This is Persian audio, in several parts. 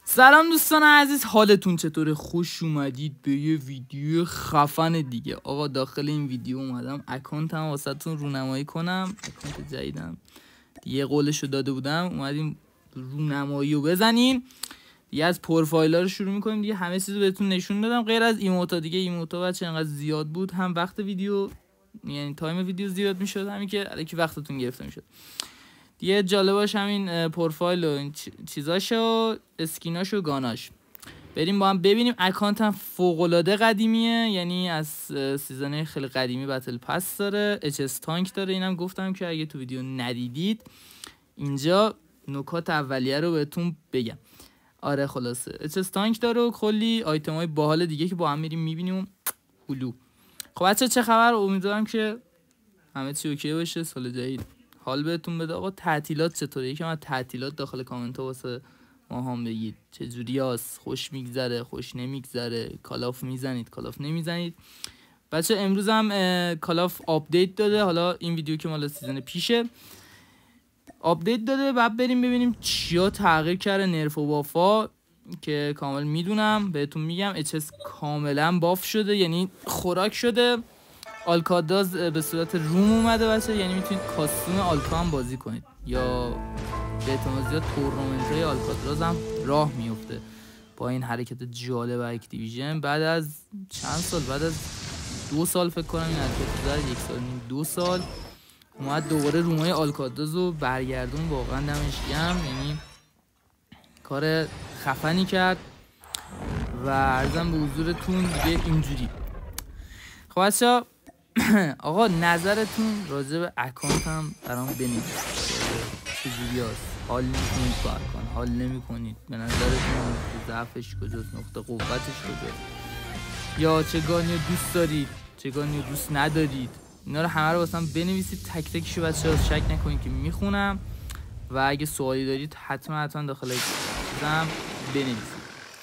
سلام دوستان عزیز، حالتون چطوره؟ خوش اومدید به یه ویدیو خفن دیگه. آقا داخل این ویدیو اومدم اکانتم واسهتون رونمایی کنم. اکانت جدیدم دیگه، قولشو داده بودم، اومدیم رونمایی رو بزنیم دیگه. از پروفایلا رو شروع میکنیم دیگه. همه چیزو بهتون نشون دادم غیر از ایموتا دیگه. ایموتا بچه انقدر زیاد بود، هم وقت ویدیو یعنی تایم ویدیو زیاد میشد، همین که الکی وقتتون گرفته میشد دیگه. جالباش همین پروفایل و این چیزاشو، اسکیناشو، گاناش. بریم با هم ببینیم. اکانتم فوق‌العاده قدیمیه، یعنی از سیزن خیلی قدیمی بتل پس داره، اچ تانک داره. اینم گفتم که اگه تو ویدیو ندیدید اینجا نکات اولیه رو بهتون بگم. آره خلاصه اچ تانک داره و کلی آیتمای باحال دیگه که با هم میریم میبینیم. هلو. خب بچه چه خبر؟ امیدوارم که همه چی اوکی باشه. سال جدید حال بهتون بده. آقا تعطیلات چطوره؟ یکم از تعطیلات داخل کامنت ها واسه ما هم بگید چه جوری هست؟ خوش میگذره؟ خوش نمیگذره؟ کالاف میزنید؟ کالاف نمیزنید؟ بچه امروز هم کالاف آپدیت داده. حالا این ویدیو که مال سیزن پیشه آپدیت داده، بعد بریم ببینیم چیا تغییر کرده. نرف و بافا که کامل میدونم بهتون میگم. اچس کاملا باف شده، یعنی خوراک شده. آلکادراز به صورت روم اومده بچه، یعنی میتونید کاستوم آلکا هم بازی کنید، یا به احتمال زیاد تورنمنت های آلکادراز هم راه میفته با این حرکت جالب اکتیویژن. بعد از چند سال، بعد از 2 سال فکر کنم این حرکت زد، 1 سال نیم 2 سال اومد دوباره رومای آلکادراز رو برگردون. واقعا دمش گرم، یعنی کار خفنی کرد. و عرضم به حضورتون دیگه اینجوری. خب بچه آقا نظرتون راجع به اکانت هم برام بنویسید. چجوری هست؟ حال میکنید با اکانت؟ حال نمیکنید؟ به نظرتون نقطه ضعفش کجاست؟ نقطه قوتش کجاست؟ یا چه گانی رو دوست دارید؟ چه گانی رو دوست ندارید؟ اینا رو همه رو واسم بنویسید تک تکشو بچه‌ها. شک نکنید که میخونم. و اگه سوالی دارید حتما داخل چیزم بنویسید.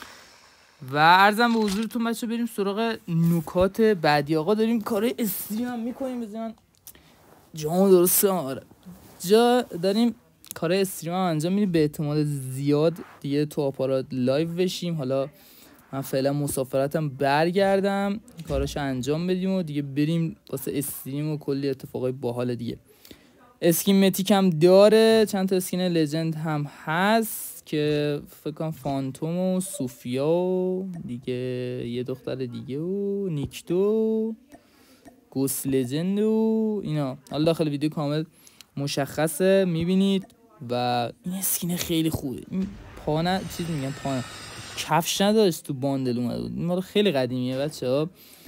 و عرضم به حضورتون بچه بریم سراغ نکات بعدی. آقا داریم کارهای استریم هم میکنیم. بزنن جامو درسته. آره جا داریم کارهای استریم هم انجام میدیم. به احتمال زیاد دیگه تو آپارات لایو بشیم. حالا من فعلا مسافرتم برگردم کاراشو انجام بدیم و دیگه بریم واسه استریم و کلی اتفاقای باحال دیگه. اسکین متیک هم داره، چند تا اسکین لجند هم هست که فکر کنم فانتوم و سوفیا و دیگه یه دختر دیگه و نیکتو گوست لجند و اینا. حالا داخل ویدیو کامل مشخصه میبینید. و این اسکین خیلی خوبه. این پانه چیز میگن پانه کفش نداشت تو باندل اومده بود. این مال خیلی قدیمیه بچه ها.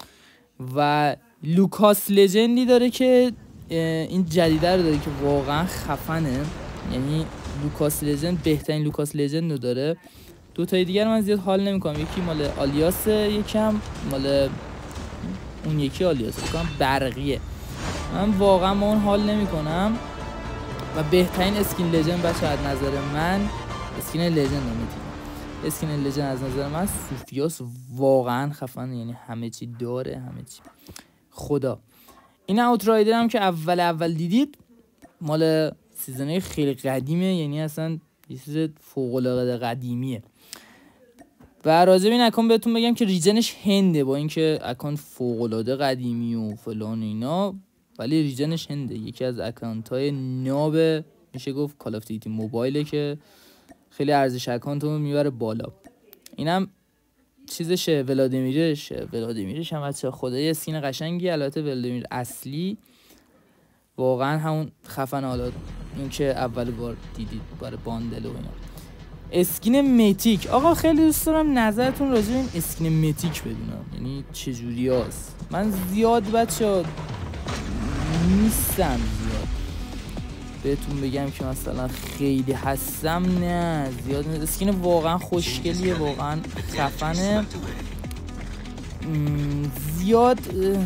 و لوکاس لجندی داره که این جدیده رو داره که واقعا خفنه. یعنی لوکاس لجند بهترین لوکاس لجند رو داره. 2 تای دیگر من زیاد حال نمیکنم. یکی مال آلیاس، یکم مال اون یکی آلیاس بکنم برقیه. من واقعا با اون حال نمیکنم. و بهترین اسکین لجند بچه از نظر من اسکین لجند نمیتونم. اسکین لجند از نظر من سوفیاس واقعا خفنه. یعنی همه چی داره، همه چی خدا. این اوترایدر هم که اول دیدید مال سیزنه خیلی قدیمه، یعنی اصلا یه چیز فوق‌العاده قدیمیه. و راجع به این اکانت بهتون بگم که ریجنش هنده، با اینکه اکانت فوق‌العاده قدیمی و فلان و اینا، ولی ریجنش هنده. یکی از اکانت‌های ناب میشه گفت کال آف دیوتی موبایله که خیلی ارزش اکانتو میبره بالا. اینم چیزشه، ولادیمیرش هم بچه خدای اسکین قشنگی. البته ولادیمیر اصلی واقعا همون خفن. حالا این که اول بار دیدید برای باندل و اینا. اسکین متیک آقا خیلی دوست دارم نظرتون راجع به این اسکین متیک بدونم، یعنی چجوری هست. من زیاد بچه نیستم زیاد بهتون بگم که مثلا خیلی هستم، نه زیاد. اسکین واقعا خوشگلیه، واقعا خفنه. زیاد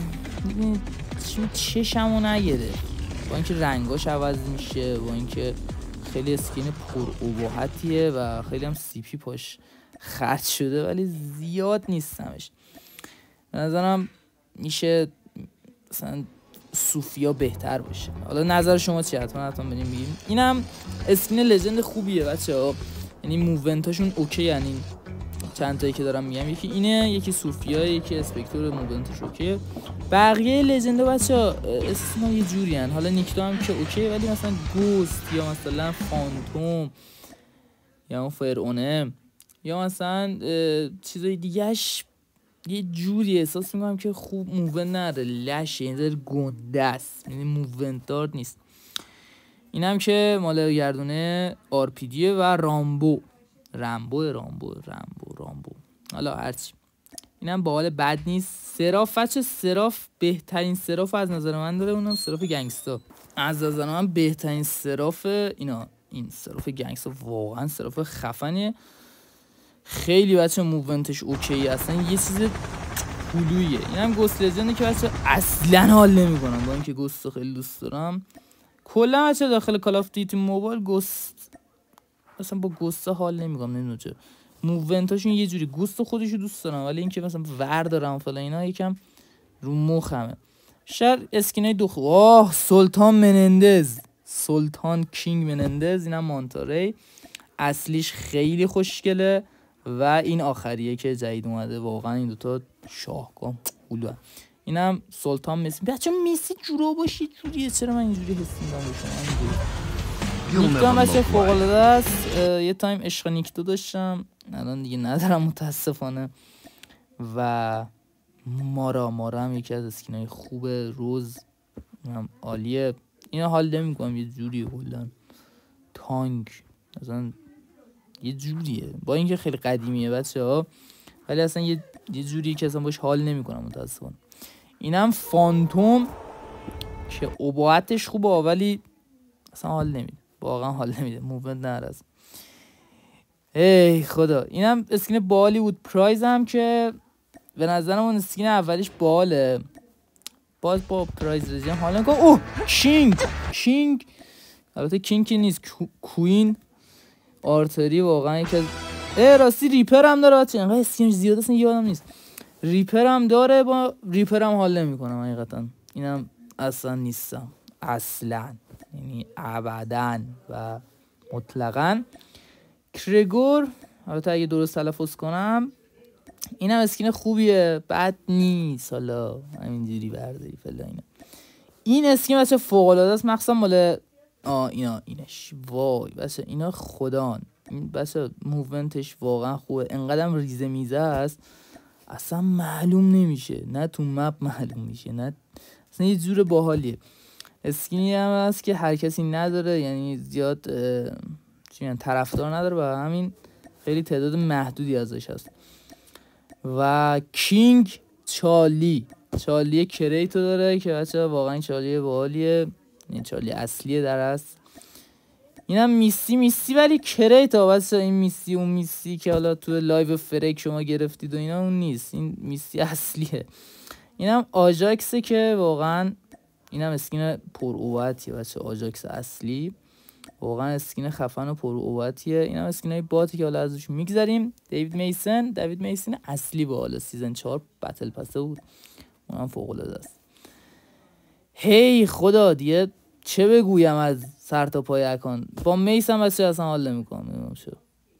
چشمو نگیره، با اینکه رنگاش عوض میشه، با اینکه خیلی اسکین پر ابهتیه و خیلی هم سی پی پاش خرج شده، ولی زیاد نیستمش. به نظرم میشه مثلا سوفیا بهتر باشه. حالا نظر شما چیه؟ حتما بریم بگیم. اینم اسکین لجند خوبیه بچه‌ها. یعنی موومنتاشون اوکی، یعنی چند تایی که دارم میگم، یکی اینه، یکی سوفیا، یکی اسپکتور، موومنتش اوکیه. بقیه لژندا بچا اسمم یه جوری ان. حالا نیکتا هم که اوکی، ولی مثلا گوست یا مثلا فانتوم یا اون فرعونه یا مثلا چیزای دیگهش یه جوری احساس میکنم که خوب موومنت نداره، لشه، این ذره گنده است، یعنی موومنت دار نیست. اینم که مال گردونه RPD و رامبو. حالا هرچی، اینم باحال، بد نیست. سراف بهترین سراف از نظر من داره، اونم سراف گنگستا. از نظر من بهترین سراف اینا، این سراف گنگستا واقعا سراف خفنیه. خیلی بچه موومنتش اوکی، اصلا یه چیز پولویه. اینم گوست لژنده که بچه اصلا حال نمیکنم، با اینکه گوست خیلی دوست دارم. کلا بچه داخل کال آف دیوتی موبایل گوست اصلا با گوست حال نمیکنم، نمیدونم چرا. موومنتاشون یه جوری، گوست خودشو دوست دارم ولی اینکه مثلا ور دارم فلان اینا یکم رو مخمه. شاید اسکینای سلطان کینگ منندز، اینم مانتاری، اصلیش خیلی خوشگله و این آخریه که جدید اومده، واقعا این دوتا شاهکار خوبه. اینم سلطان مسی. بچه مسی جورا باشید جوریه، چرا من اینجوری حس می‌کنم به شما؟ نیکتا هم بچه فوق‌العاده است. یه تایم عشق نیکتا داشتم، الان دیگه ندارم متاسفانه. و مارا هم یکی از اسکینای خوبه. روز هم عالیه. اینا حال نمی‌کنم، یه جوریه کلا. تانک مثلا یه جوریه، با اینکه خیلی قدیمیه بچه‌ها، ولی اصلا یه جوریه که اصلا باش حال نمی‌کنم متاسفانه. اینم فانتوم که اباعتش خوبه ولی اصلا حال نمیده، واقعا حال نمیده، موومنت نرس. ای خدا. اینم اسکین بالی بود. پرایز هم که به نظرم اون اسکین اولیش باله، باز با پرایز رژیم حال نمیکنم. اوه کینگ البته کینگ که نیست، کوین آرتری، واقعا یکی از راستی ریپر هم داره بچه، اینقدر اسکینش زیاد اصلا یادم نیست. ریپر هم داره، با ریپر هم حال نمیکنم حقیقتا. اینم اصلا نیستم، اصلا، یعنی ابدا و مطلقا. کرگور البته اگه درست تلفظ کنم، اینم اسکین خوبیه، بد نیست، حالا همینجوری برداری فلان اینا. این اسکین بچه فوق العاده است، مخصوصا مال اینش وای بچه، اینا خدان. این بچه موومنتش واقعا خوبه، انقدرم ریزه میزه است اصلا معلوم نمیشه، نه تو مپ معلوم میشه، نه اصلا یه جور باحالیه. اسکینی هم هست که هر کسی نداره، یعنی زیاد طرفدار نداره و همین خیلی تعداد محدودی ازش هست. و کینگ چارلی کریتو داره که بچه واقعا چارلی باحالیه، این چارلی اصلیه در است. اینم میسی ولی کریتا بچه، این میسی اون میسی که حالا تو لایو فرک شما گرفتید و اینا اون نیست، این میسی اصلیه. اینم آجاکسه که واقعا اینم اسکین پر اوبتیه بچه، آجاکس اصلی واقعا اسکین خفن و پر اوبتیه. اینم اسکینای باتی که حالا ازش میگذریم. دیوید میسن اصلی با حالا سیزن 4 بتل پسه بود، اونم فوق العاده است. هی خدا دیگه چه بگویم از سر تا پای اکان. با میس هم اصلا حال نمیکنم، نمیدونم چرا.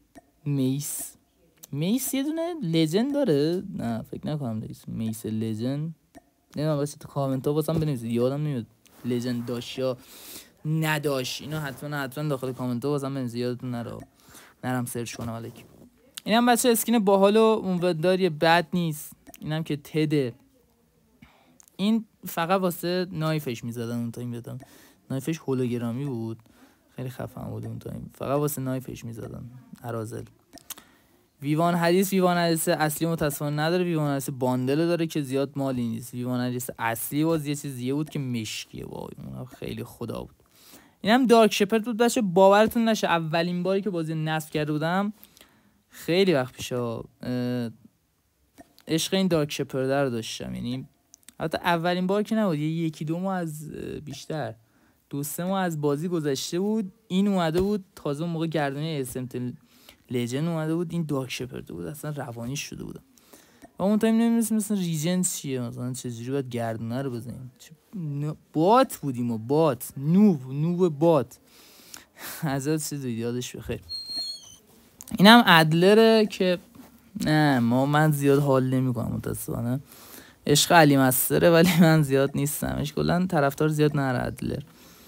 میس یه دونه لژند داره؟ نه فکر نکنم میس لژند، نمیدونم، واسه تو کامنت ها واسم بنویسید، یادم نمیاد لژند داشت یا نداشت. اینا حتما داخل کامنت ها واسم بنویسید، یادتون نرم سرچ کنم. الکی اینم بچه اسکین باحال و اونورداری بد نیست. اینم که تده، این فقط واسه نایفش میزدن اون تایم، یادم نایفش هولوگرامی بود، خیلی خفن بود اون تایم، فقط واسه نایفش میزدن. ارازل. ویوان حدیث اصلی متاسفانه نداره، ویوان حدیث باندل داره که زیاد مالی نیست. ویوان حدیث اصلی باز یه چیزیه بود که مشکیه، وای اون خیلی خدا بود. اینم دارک شپرد بود بچه، باورتون نشه اولین باری که بازی نصب کرده بودم خیلی وقت پیشا عشق این دارک شپرد رو داشتم، یعنی حتی اولین بار که نبود، یکی دو ماه از بیشتر 2-3 ماه از بازی گذشته بود، این اومده بود تازه اون موقع گردونه اسمت لژند اومده بود، این دارک شپرد بود، اصلا روانیش شده بودم و اون تایم نمیدونستم مثلا ریجنس چیه، مثلا چجوری باید گردونه رو بزنیم. بات بودیم و بات نوب بات ازت چیزی یادش بخیر. اینم ادلره که نه من زیاد حال نمیکنم متاسفانه. عشق علی مستره ولی من زیاد نیستمش، کلا طرفدار زیاد نره ادلر.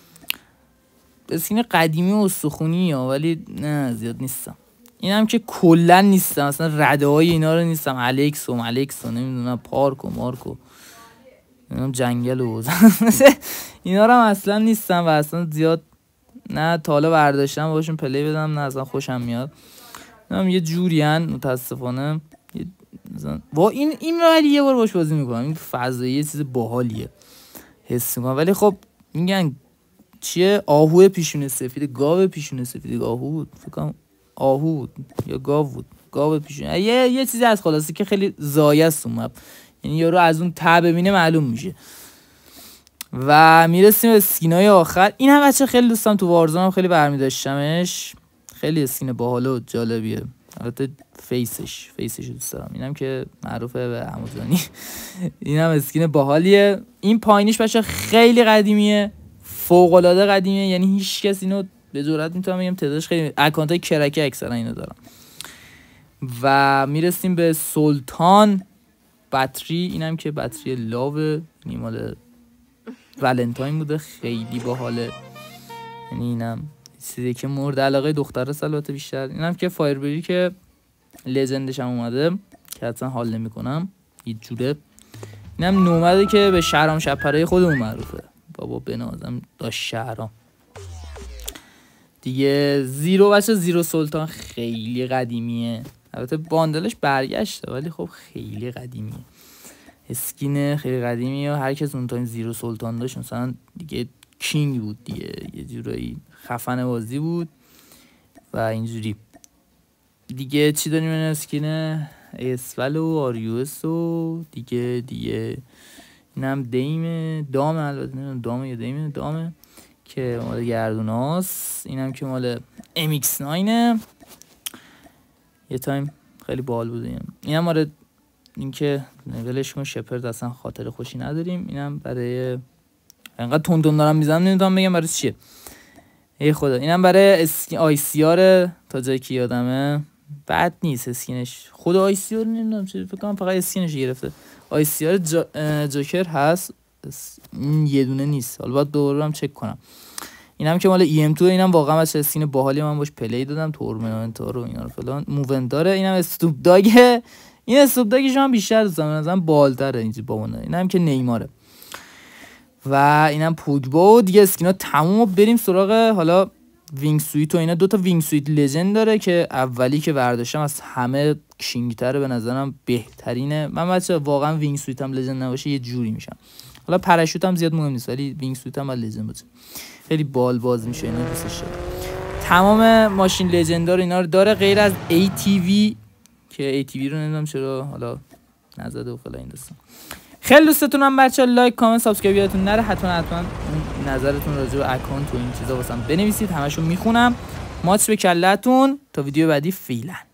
اسکین قدیمی و استخونی ها ولی نه زیاد نیستم. اینم که کلا نیستم، اصلا رده های اینا رو نیستم. الکسو نمیدونم، پارکو مارکو نمیدونم، جنگل و اینا رو هم اصلا نیستم و اصلا زیاد نه تا حالا برداشتم باشون پلی بدم، نه اصلا خوشم میاد. یه جورین متاسفانه. وا این ولی یه بار باش بازی میکنم، این فضایی یه چیز باحالیه حس میکنم. ولی خب میگن چیه آهو پیشونه سفید، گاو پیشونه سفید، آهو بود فکر کنم، آهو بود یا گاو بود، گاو پیشونه یه چیزی از خلاصی که خیلی زایه است اون مپ، یعنی یارو از اون ته ببینه معلوم میشه. و میرسیم به اسکینای آخر. این هم بچه خیلی دوستم، تو وارزون هم خیلی برمی داشتمش، خیلی اسکین باحال و جالبیه. البته فیسش دوست دارم، اینم که معروفه به هموزانی. اینم اسکین باحالیه. این پایینش بچه خیلی قدیمیه، فوق العاده قدیمیه، یعنی هیچ کس اینو به جرئت میتونم بگم تعدادش خیلی، اکانتای کرکی اکثرا اینو دارن. و میرسیم به سلطان بطری. اینم که بطری لاو، مال ولنتاین بوده، خیلی باحاله. یعنی اینم چیزی که مورد علاقه دختره البته بیشتر. اینم که فایربری که لژندش هم اومده که اصلا حال نمیکنم یه جوره. اینم نومده که به شهرام شپره خودمون معروفه، بابا بنازم داشت شهرام دیگه. زیرو بچه، زیرو سلطان خیلی قدیمیه، البته باندلش برگشته ولی خب خیلی قدیمیه، اسکین خیلی قدیمیه. هر کس اون تایم زیرو سلطان داشت مثلا دیگه کینگ بود دیگه، یه جورایی خفن بازی بود. و اینجوری دیگه چی داریم؟ این اسکین اسول و آریوس و دیگه اینم دام، البته نمیدونم دامه یا دامه که مال گردوناست. اینم که مال MX9 یه تایم خیلی باحال بود. اینم مال اینکه ولش کن شپرد اصلا خاطر خوشی نداریم. اینم برای انقدر تون دارم میزنم نمیدونم بگم برای چیه، ای خدا. اینم برای ICR تا جایی که یادمه، بد نیست اسکینش. خود ICR نمیدونم چه، فکر کنم فقط اسکینش گرفته. ICR جوکر هست، یه دونه نیست، حالا باید دوباره هم چک کنم. اینم که مال EM2، اینم واقعا واسه اسکین باحالی، من باش پلی دادم، تورنمنت ها رو اینا رو فلان، موون داره. اینم استوپ داگه، این استوپ داگش هم بیشتر دوست دارم، مثلا بالتره اینجوری با اون. اینم که نیماره و اینم پوگبا. و دیگه اسکینا تموم. بریم سراغ حالا وینگ سویت و اینا. دوتا وینگ سویت لژند داره که اولی که برداشتم از همه کینگ‌تره، به نظرم بهترینه. من بچه واقعا وینگ سویت هم لژند نباشه یه جوری میشم. حالا پراشوت هم زیاد مهم نیست ولی وینگ سویت هم باید لژند باشه، خیلی بال باز میشه، اینا دوستش دارم. تمام ماشین لژندار اینا رو داره غیر از ATV که ATV رو نمیدونم چرا حالا نزده و فلان این داستان. خیلی دوستتونم بچه، لایک کامنت سابسکرایب یادتون نره. حتما نظرتون راجع به اکانت و این چیزا واسم بنویسید، همشو میخونم. ماچ به کلتون تا ویدیو بعدی، فعلا.